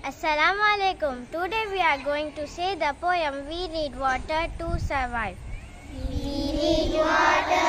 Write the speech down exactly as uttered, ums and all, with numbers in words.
Assalamu alaikum. Today we are going to say the poem We Need Water to Survive. We need water